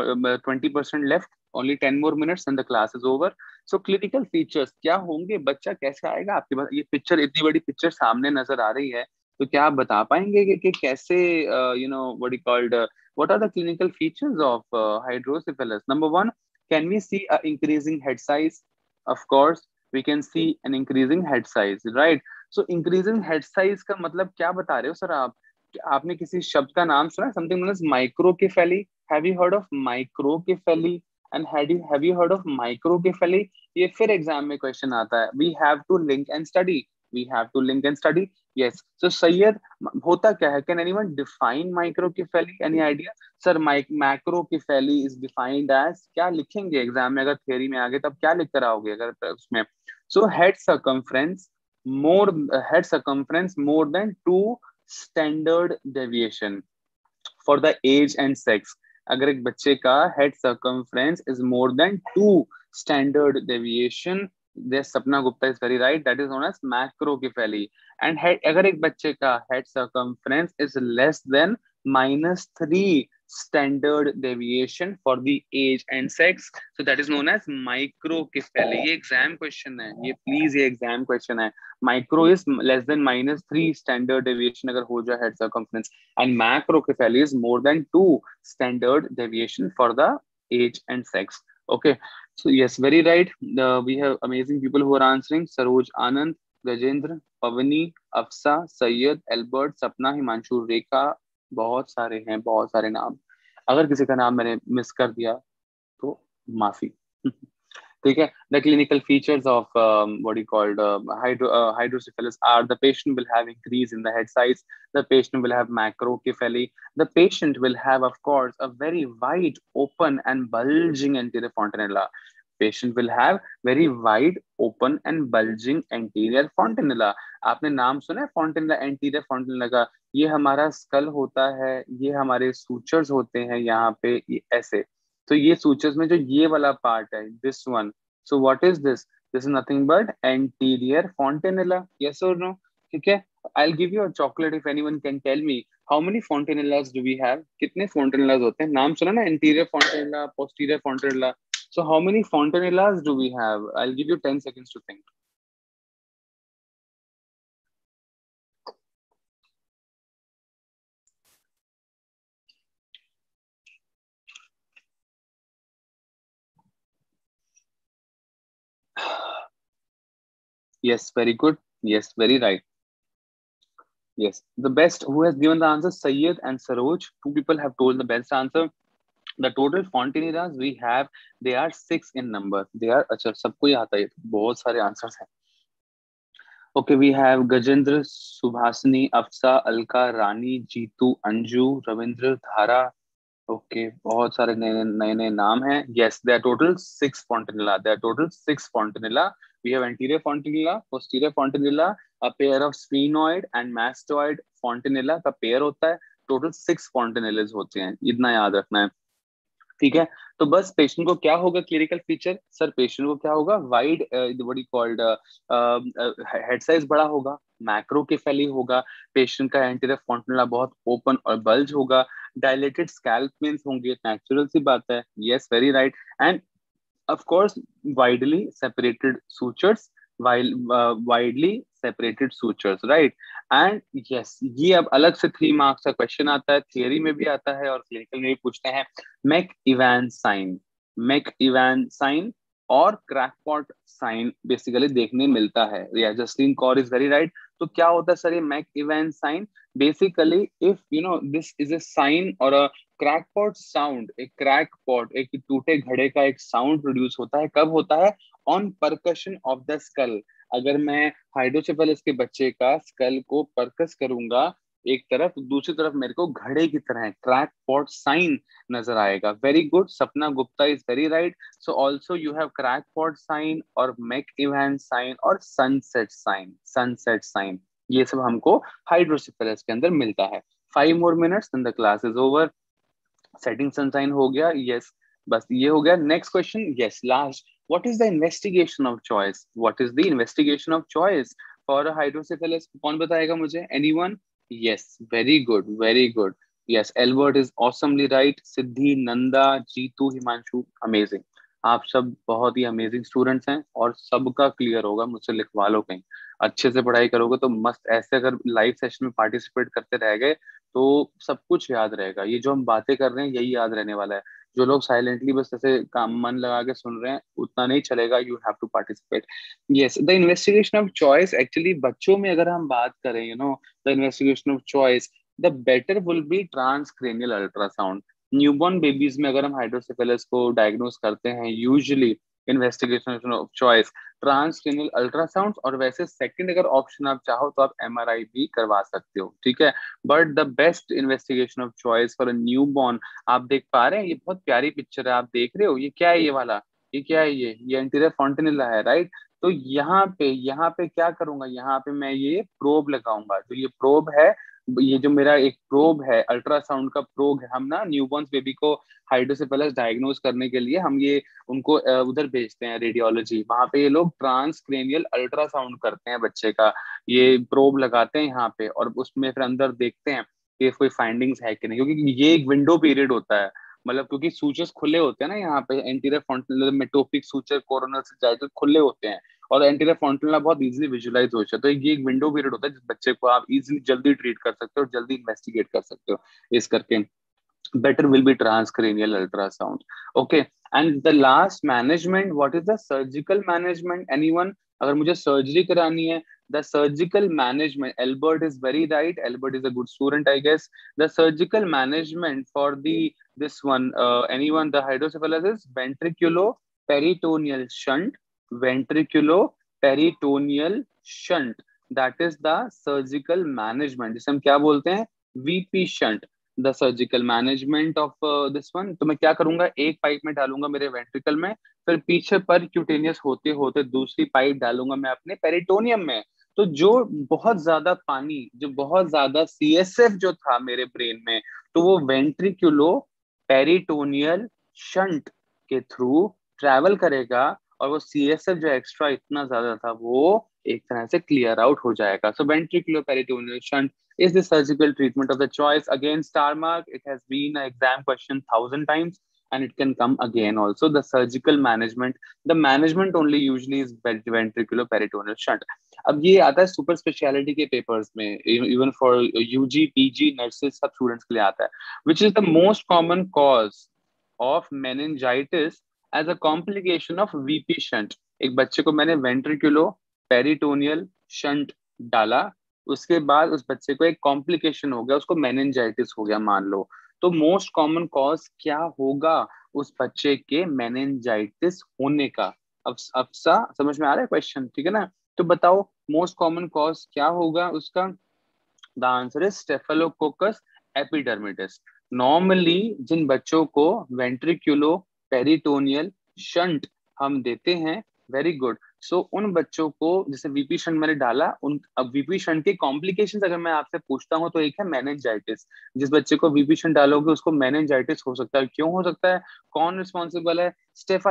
[SPEAKER 2] 20% left, only 10 more minutes and the class is over. So clinical features क्या होंगे? बच्चा कैसे आएगा आपके पास? ये पिक्चर, इतनी बड़ी पिक्चर सामने नजर आ रही है, तो क्या आप बता पाएंगे कि कैसे what you called, what are the clinical features of hydrocephalus? Number one, can we see a increasing head size? Of course we can see an increasing head size, right? So increasing head size का मतलब क्या बता रहे हो sir आप? आपने किसी शब्द का नाम सुना? Something known as microcephaly. Have you heard of microcephaly? And have you heard of microcephaly? ये फिर एग्जाम में क्वेश्चन आता है. We have to link and study. Yes, so Syed, होता क्या है? Can anyone define microcephaly? Any idea? Sir macrocephaly is defined as, क्या लिखेंगे एग्जाम में? अगर थ्योरी में आ गए तब क्या लिख कर आओगे अगर उसमें? So head circumference more than 2 standard deviation for the age and sex. अगर एक बच्चे का head circumference is more than 2 standard deviation, this Sapna Gupta is very right, that is known as macrocephaly. And अगर एक बच्चे का head circumference is less than -3 standard deviation for the age and sex, so that is known as microcephaly. ये exam question है, ये please ये exam question है. Micro is less than -3 standard deviation अगर हो जाए head circumference, and macrocephaly is more than 2 standard deviation for the age and sex. Okay, so yes, very right. We have amazing people who are answering. Saroj Anand, Gajendra, Pavani, Afsa, Sayyed, Albert, Sapna, Himanshu, Rekha, बहुत सारे हैं, बहुत सारे नाम. अगर किसी का नाम मैंने मिस कर दिया तो माफी. ठीक है. The clinical features of what you called hydrocephalus are the patient will have increase in the head size, the patient will have macrocephaly, the patient will have of course a very wide open and bulging anterior fontanella. Patient will have very wide open and bulging anterior fontanella. आपने नाम सुना है fontanella, anterior fontanella का? ये हमारा school होता है, ये हमारे सूचर्स होते हैं यहाँ पे, ये ऐसे. तो ये सूचर्स में जो ये वाला पार्ट है, this one, so what is this? This is nothing but anterior fontanella. Yes or no? ठीक है. I'll give you a chocolate if anyone can tell me how many fontanellas do we have? कितने fontanellas होते हैं? नाम सुना ना, anterior fontanella, posterior fontanella. So how many fontanellas do we have? I'll give you 10 seconds to think. Yes, very good. Yes, very right. Yes, the best who has given the answer, Sayyed and Saroj. Two people have told the best answer. The total fontanellas we have, they are 6 in number. They are, अच्छा सबको ही आता है, बहुत सारे answers हैं. Okay, we have Gajendra, Subhasini, Afsa, Alka, Rani, Jeetu, Anju, Ravindra, Dhara. Okay, बहुत सारे नए नए नए नाम हैं. Yes, they are total 6 fontanella. There are total 6 fontanella. We have anterior fontanella, posterior fontanella, a pair of sphenoid and mastoid fontanella का pair होता है. टोटल 6 fontanellas होते हैं, इतना याद रखना है. ठीक है. तो बस पेशेंट को क्या होगा क्लिनिकल फीचर? सर पेशेंट को क्या होगा? Wide what you called head size बड़ा होगा, मैक्रोकेफेली होगा, पेशेंट का एंटीरियर fontanella बहुत ओपन और बल्ज होगा, डायलेटेड स्कैल्प वेन्स होंगे, नेचुरल सी बात है. Yes, very right. And of course widely separated sutures, while widely separated sutures, right? And yes, ये अब अलग से 3 मार्क्स का क्वेश्चन आता है, थियरी में भी आता है और क्लिनिकल में भी पूछते हैं. Macewen sign, Macewen sign और क्रैकपॉट साइन बेसिकली देखने मिलता है. या Justin Kaur is very right. तो क्या होता है सर ये Macewen sign? Basically if you know this is a sign और अ क्रैकपॉट साउंड, एक क्रैकपॉट, एक टूटे घड़े का एक साउंड प्रोड्यूस होता है. कब होता है? On percussion of the skull. अगर मैं हाइड्रोसेफेलस के बच्चे का स्कल को परकस करूंगा एक तरफ, दूसरी तरफ मेरे को घड़े की तरह क्रैकपॉट साइन नजर आएगा. Very good, Sapna Gupta is very right. So also you have crackpot sign और मैक इवान साइन और सनसेट साइन, सनसेट साइन. ये सब हमको हाइड्रोसेफेलस के अंदर मिलता है. 5 more minutes then the class is over. Setting sunshine हो गया. यस, बस ये हो गया. Next question, yes last. What is the investigation of choice? What is the investigation of choice for hydrocephalus? कौन बताएगा मुझे? Anyone? Yes, very good, very good. Yes, Albert is awesomely right. Siddhi, Nanda, Jeetu, Himanshu, amazing. आप सब बहुत ही अमेजिंग स्टूडेंट्स हैं और सबका clear होगा. मुझसे लिखवा लो कहीं. अच्छे से पढ़ाई करोगे तो मस्त. ऐसे अगर लाइव सेशन में पार्टिसिपेट करते रह गए तो सब कुछ याद रहेगा. ये जो हम बातें कर रहे हैं यही याद रहने वाला है. जो लोग साइलेंटली बस ऐसे काम मन लगा के सुन रहे हैं उतना नहीं चलेगा. You have to participate. Yes, the investigation of choice actually बच्चों में अगर हम बात करें, you know the investigation of choice, the better will be transcranial ultrasound. Newborn babies में अगर हम हाइड्रोसेफेलस को डायग्नोस करते हैं, usually investigation of choice transcranial ultrasound, और वैसे सेकंड अगर ऑप्शन आप चाहो तो आप एमआरआई भी करवा सकते हो. ठीक है. But the best investigation of choice for a newborn, आप देख पा रहे हैं ये बहुत प्यारी पिक्चर है, आप देख रहे हो ये क्या है? ये वाला ये क्या है? ये एंटीरियर fontanella है, राइट? तो यहाँ पे क्या करूंगा? यहाँ पे मैं ये प्रोब लगाऊंगा. जो ये प्रोब है, ये जो मेरा एक प्रोब है, अल्ट्रासाउंड का प्रोब है. हम ना न्यूबॉर्न बेबी को हाइड्रोसेफेलस डायग्नोस करने के लिए हम ये उनको उधर भेजते हैं रेडियोलॉजी. वहां पे ये लोग ट्रांसक्रेनियल अल्ट्रासाउंड करते हैं बच्चे का. ये प्रोब लगाते हैं यहाँ पे और उसमें फिर अंदर देखते हैं कि कोई फाइंडिंग्स है कि नहीं, क्योंकि ये एक विंडो पीरियड होता है. मतलब क्योंकि सूचर्स खुले होते हैं ना यहाँ पे, anterior fontanella, metopic suture, coronal sagittal खुले होते हैं और एंटीरियर fontanella बहुत इजीली विजुलाइज हो जाता है. तो ये एक विंडो पीरियड होता है जिस बच्चे को आप इजीली जल्दी ट्रीट कर सकते हो और जल्दी इन्वेस्टिगेट कर सकते हो. इस करके better will be transcranial ultrasound. Okay. And the last management, what is the surgical management? Anyone? अगर मुझे सर्जरी करानी है, the surgical management, Albert is very right. Albert is a good student, I guess. The surgical management for the this one, anyone, the hydrocephalus is ventriculo peritoneal shunt, ventriculo peritoneal shunt, that is the surgical management, जिसे हम क्या बोलते हैं, VP shunt, the surgical management of this one. तो मैं क्या करूंगा, एक पाइप में डालूंगा मेरे वेंट्रिकल में, फिर पीछे पर क्यूटेनियस होते होते दूसरी पाइप डालूंगा मैं अपने पेरिटोनियम में। तो जो बहुत ज्यादा पानी, जो बहुत ज्यादा सीएसएफ जो था मेरे ब्रेन में, तो वो वेंट्रिकुलो पेरिटोनियल शंट के थ्रू ट्रैवल करेगा, और वो सीएसएफ जो एक्स्ट्रा इतना ज्यादा था वो एक तरह से क्लियर आउट हो जाएगा। So ventriculo peritoneal shunt is the surgical treatment of the choice. Again, star mark, it has been an exam question 1,000 times, and it can come again also. The surgical management, the management only usually is ventricular peritoneal shunt. अब ये आता है super speciality के पेपर्स में, even for UG PG nurses सब students के लिए आता है, which is the most common cause of meningitis as a complication of VP shunt. एक बच्चे को मैंने वेंट्रिकुलो पेरिटोनियल शंट डाला, उसके बाद उस बच्चे को एक कॉम्प्लिकेशन हो गया, उसको मेनिंजाइटिस हो गया मान लो, तो मोस्ट कॉमन कॉज क्या होगा उस बच्चे के मेनिंजाइटिस होने का? अब सा समझ में आ रहा है क्वेश्चन, ठीक है ना? तो बताओ मोस्ट कॉमन कॉज क्या होगा उसका? The answer is staphylococcus epidermidis. Normally जिन बच्चों को वेंट्रिकुलो पेरिटोनियल शंट हम देते हैं, वेरी गुड, सो उन बच्चों को, जैसे वीपी शंट मैंने डाला, उन अब वीपी शंट के कॉम्प्लिकेशंस अगर मैं आपसे पूछता हूं तो एक है मेनिंजाइटिस। जिस बच्चे को वीपी शंट डालोगे उसको मेनिंजाइटिस हो सकता है। क्यों हो सकता है? कौन रिस्पॉन्सिबल है?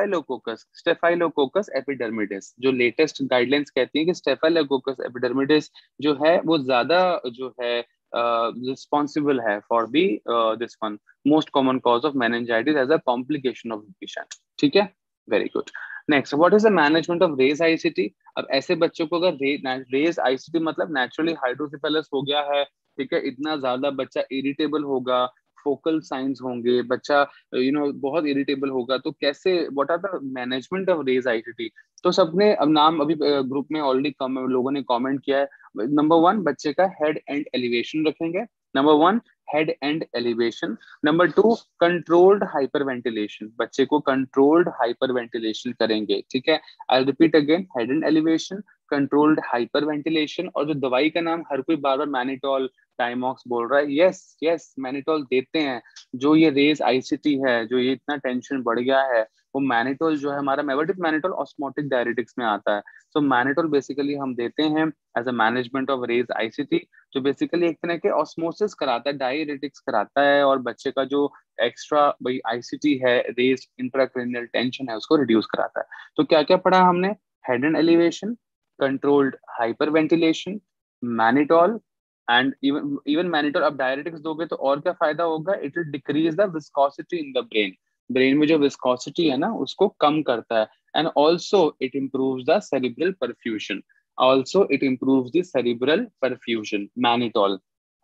[SPEAKER 2] Staphylococcus epidermidis. जो लेटेस्ट गाइडलाइंस कहती है कि स्टेफाइलोकोकस एपिडर्मिडिस जो है वो ज्यादा जो है रिस्पॉन्सिबल है for the this one most common cause of meningitis as a complication of VP shunt. ठीक है, very good. Next, what is the management of raised ICT? अब ऐसे बच्चों को अगर रेज आईसीटी मतलब नेचुरली हाइड्रोसिफेलस हो गया है, ठीक है, इतना ज्यादा बच्चा इरिटेबल होगा, फोकल साइंस होंगे, बच्चा बहुत इरिटेबल होगा, तो कैसे, what are the management of raised ICT? तो सबने अब नाम अभी ग्रुप में ऑलरेडी कम लोगों ने कमेंट किया है। नंबर वन, बच्चे का हेड एंड एलिवेशन रखेंगे। Number one, head end elevation. Number two, controlled hyperventilation, बच्चे को कंट्रोल्ड हाइपरवेंटिलेशन करेंगे, ठीक है। I repeat again, head end elevation, controlled hyperventilation, और जो दवाई का नाम हर कोई बार बार मैनिटॉल टाइमॉक्स बोल रहा है, यस यस मैनिटॉल देते हैं। जो ये रेज आईसीटी है, जो ये इतना टेंशन बढ़ गया है, वो मैनिटॉल जो है हमारा, मेवटिव मैनिटॉल ऑस्मोटिक डायरेटिक्स में आता है। सो मैनिटॉल बेसिकली हम देते हैं as a management of raised ICT, जो बेसिकली एक तरह के ऑस्मोसिस कराता है, डायरेटिक्स कराता है, और बच्चे का जो एक्स्ट्रा भाई आईसीटी है, रेज इंट्राक्रेनियल टेंशन है, उसको रिड्यूस कराता है। तो क्या क्या पढ़ा हमने? Head end elevation, controlled hyperventilation, mannitol, and even mannitol. अब डायरेटिक्स दोगे तो और क्या फायदा होगा? It will decrease the viscosity in the brain. Brain में जो विस्कोसिटी है ना, उसको कम करता है। And also it improves the cerebral perfusion, also it improves the cerebral perfusion, mannitol.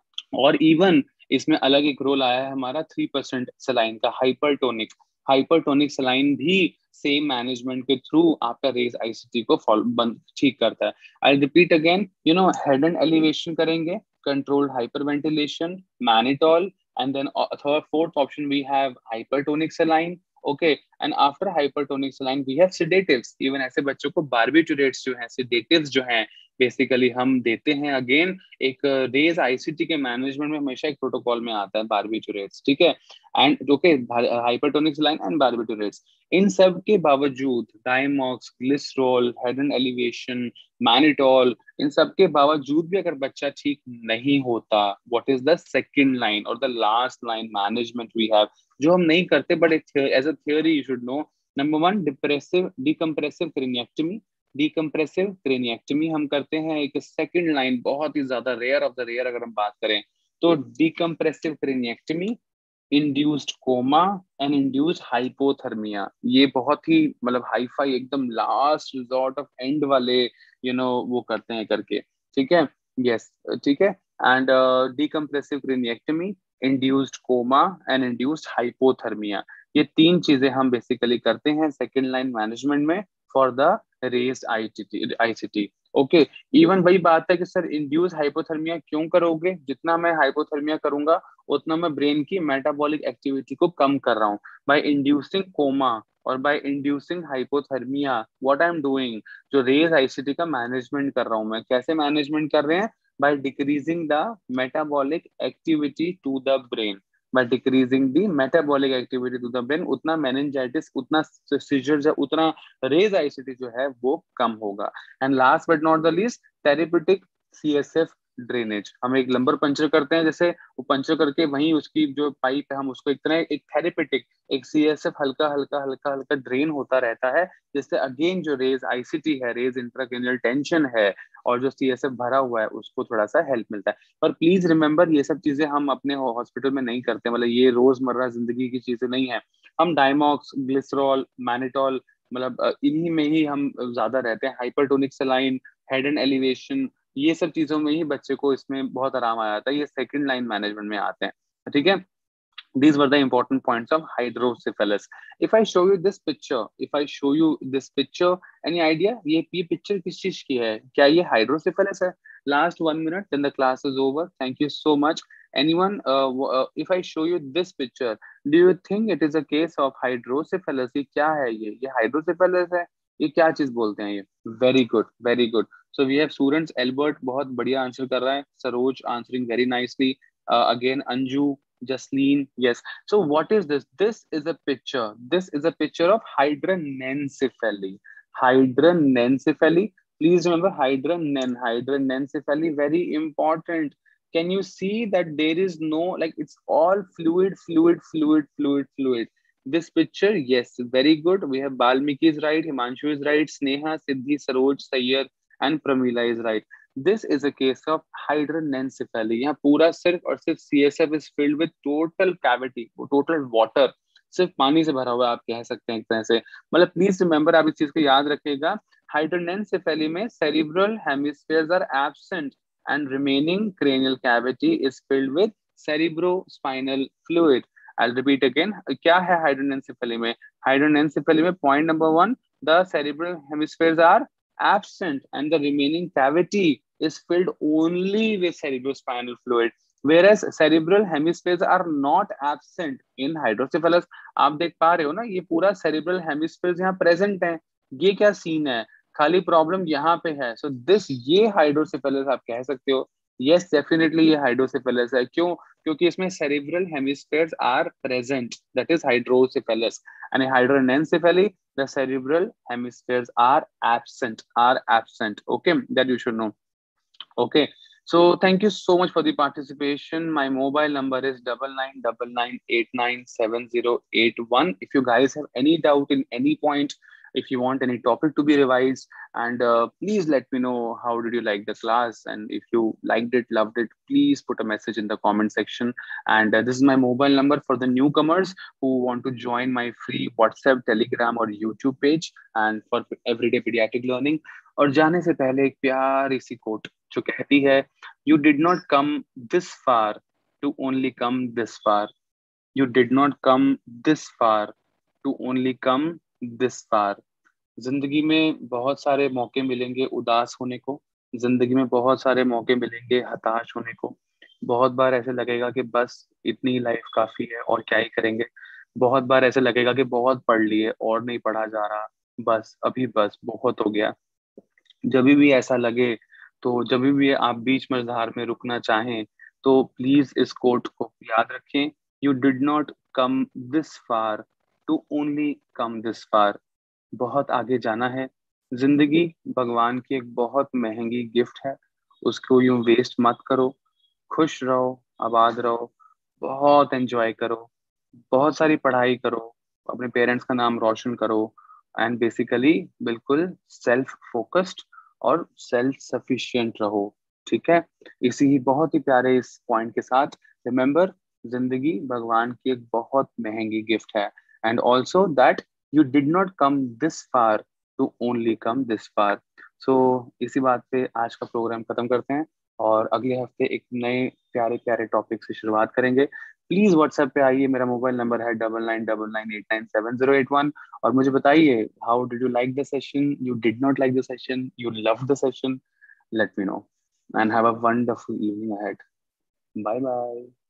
[SPEAKER 2] और इवन इसमें अलग एक रोल आया है हमारा 3% सलाइन का, हाइपरटोनिक। हाइपरटोनिक सलाइन भी सेम मैनेजमेंट के थ्रू आपका रेज आईसीटी को ठीक करता है। I repeat again, head end elevation करेंगे, controlled hyperventilation, mannitol, and then fourth option we have hypertonic saline. Okay, and after hypertonic saline we have sedatives. Even ऐसे बच्चों को barbiturates जो हैं, sedatives जो हैं, बेसिकली हम देते हैं। अगेन एक रेज आईसीटी के मैनेजमेंट में हमेशा एक प्रोटोकॉल में आता है बारबिटूरेट्स, ठीक है, and okay, hypertonic saline and barbiturates. इन सब के बावजूद Diamox, glycerol, head end elevation, mannitol, इन सब के बावजूद भी अगर बच्चा ठीक नहीं होता, what is the second line और the last line management we have, जो हम नहीं करते but as a theory you should know. Number one, depressive decompressive craniectomy. Decompressive craniectomy हम करते हैं। एक सेकंड लाइन बहुत ही ज्यादा रेयर ऑफ द रेयर अगर हम बात करें तो decompressive craniectomy, induced coma and induced hypothermia. ये बहुत ही मतलब हाई फाई एकदम लास्ट रिजॉर्ट ऑफ एंड वाले वो करते हैं करके, ठीक है, यस, ठीक है। And decompressive craniectomy, induced coma and induced hypothermia, ये तीन चीजें हम बेसिकली करते हैं सेकेंड लाइन मैनेजमेंट में for the raised ICT. Okay, even वही बात है कि सर इंड्यूस हाइपोथर्मिया क्यों करोगे? जितना मैं हाइपोथर्मिया करूंगा उतना मैं ब्रेन की मेटाबॉलिक एक्टिविटी को कम कर रहा हूँ बाय इंड्यूसिंग कोमा। और by inducing hypothermia what I am doing, जो रेज आईसीटी का मैनेजमेंट कर रहा हूं मैं, कैसे मैनेजमेंट कर रहे हैं, by decreasing the metabolic activity to the brain, by decreasing the metabolic activity to the brain, उतना मेनिंजाइटिस, उतना सीजर्स, उतना रेज आईसीटी जो है वो कम होगा। And last but not the least, therapeutic CSF drainage, हम एक लंबर पंचर करते हैं, जैसे वो पंचर करके वहीं उसकी जो पाइप है हम उसको एक तरह एक थेरेपेटिक एक सीएसएफ हल्का हल्का हल्का हल्का ड्रेन होता रहता है, जिससे अगेन जो रेज आईसीटी है, रेज इंट्राक्रेनियल टेंशन है, और जो सीएसएफ भरा हुआ है उसको थोड़ा सा हेल्प मिलता है। और प्लीज रिमेंबर, ये सब चीजें हम अपने हॉस्पिटल में नहीं करते, मतलब ये रोजमर्रा जिंदगी की चीजें नहीं है। हम डायमॉक्स, ग्लिसरॉल, मैनिटॉल, मतलब इन्हीं में ही हम ज्यादा रहते हैं। Hypertonic saline, head end elevation, ये सब चीजों में ही बच्चे को इसमें बहुत आराम आ जाता है, ये सेकंड लाइन मैनेजमेंट में आते हैं। ठीक है, these were the important points of hydrocephalus. If I show you this picture, if I show you this picture, any idea ये picture किस चीज की है, क्या ये hydrocephalus है? Last 1 minute, then the class is over. Thank you so much. Anyone, if I show you this picture, do you think it is a case of hydrocephalus? ये क्या है, ये hydrocephalus है, ये क्या चीज बोलते हैं ये? Very good, very good. So we have students, Albert बहुत बढ़िया आंसर कर रहा है, Saroj answering very nicely, again Anju, Jasleen, yes. So what is this? This is a picture. This is a picture of hydranencephaly. Hydranencephaly. Please remember hydranencephaly. Very important. Can you see that there is no, like, it's all fluid, fluid, fluid, fluid, fluid. This picture, yes, very good. We have Balmiki is right, Himanshu is right, Sneha, Siddhi, Saroj, Sayyar, and Pramila is right. This is a case of hydranencephaly. यहाँ पूरा सिर्फ और सिर्फ CSF is filled with total cavity, total water, सिर्फ पानी से भरा हुआ है, आप कह सकते हैं एक तरह से। मतलब प्लीज रिमेंबर, आप इस चीज को याद रखिएगा, हाइड्रोनेंसेफेली में cerebral hemispheres are absent and remaining cranial cavity is filled with cerebrospinal fluid. I repeat again, क्या है हाइड्रोनेंसेफेली में? हाइड्रोनेंसेफेली में point number 1, the cerebral hemispheres are absent and the remaining cavity is filled only with cerebrospinal fluid, whereas cerebral hemispheres are not absent in hydrocephalus। आप देख पा रहे हो ना, ये पूरा cerebral hemispheres यहाँ present है। ये क्या सीन है, खाली प्रॉब्लम यहाँ पे है। सो दिस, ये हाइड्रोसेफेलस आप कह सकते हो। यस, डेफिनेटली ये हाइड्रोसेफेलस है। क्यों? क्योंकि इसमें cerebral hemispheres are present, that is hydrocephalus. And hydranencephaly, the cerebral hemispheres are absent. Okay, that you should know. Okay, so thank you so much for the participation. My mobile number is 9999897081. If you guys have any doubt in any point, if you want any topic to be revised, and please let me know how did you like the class, and if you liked it, loved it, please put a message in the comment section. And this is my mobile number for the newcomers who want to join my free WhatsApp, Telegram or YouTube page, and for everyday pediatric learning. और जाने से पहले एक प्यारी सी coat जो कहती है, you did not come this far to only come this far. You did not come this far to only come this far. जिंदगी में बहुत सारे मौके मिलेंगे उदास होने को, जिंदगी में बहुत सारे मौके मिलेंगे हताश होने को, बहुत बार ऐसे लगेगा कि बस इतनी लाइफ काफी है और क्या ही करेंगे, बहुत बार ऐसे लगेगा कि बहुत पढ़ लिए और नहीं पढ़ा जा रहा, बस अभी बस बहुत हो गया। जब भी ऐसा लगे, तो जब भी आप बीच मझधार में रुकना चाहें, तो प्लीज इस कोट को याद रखें, you did not come this far to only come this far. बहुत आगे जाना है। जिंदगी भगवान की एक बहुत महंगी गिफ्ट है, उसको यूं वेस्ट मत करो। खुश रहो, आबाद रहो, बहुत एंजॉय करो, बहुत सारी पढ़ाई करो, अपने पेरेंट्स का नाम रोशन करो, एंड बेसिकली बिल्कुल सेल्फ फोकस्ड और सेल्फ सफिशिएंट रहो। ठीक है, इसी ही बहुत ही प्यारे इस पॉइंट के साथ, रिमेंबर, जिंदगी भगवान की एक बहुत महंगी गिफ्ट है, and also that you did not come this far to only come this far. So इसी बात पे आज का प्रोग्राम खत्म करते हैं, और अगले हफ्ते एक नए प्यारे प्यारे टॉपिक से शुरुआत करेंगे। प्लीज व्हाट्सएप पे आइए, मेरा मोबाइल नंबर है 9999897081, और मुझे बताइए, how did you like the session, you did not like the session, you love the session, let me know, and have a wonderful evening ahead. Bye bye.